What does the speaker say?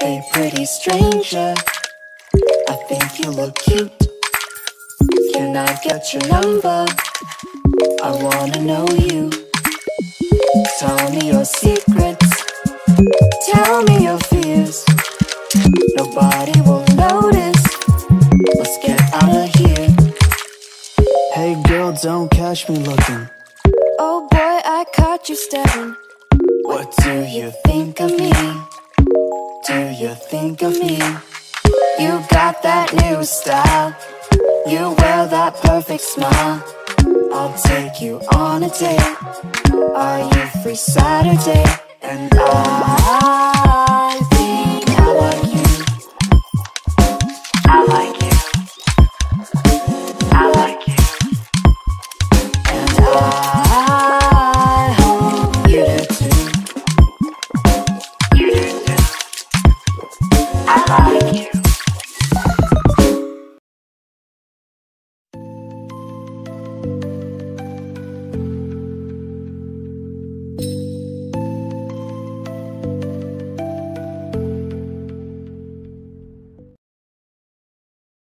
Hey pretty stranger, I think you look cute. Can I get your number? I wanna know you. Tell me your secrets, tell me your fears. Nobody will notice, let's get out of here. Hey girl, don't catch me looking. Oh boy, I caught you staring. What do you think of me? Do you think of me? You got that new style, you wear that perfect smile. I'll take you on a date. Are you free Saturday? And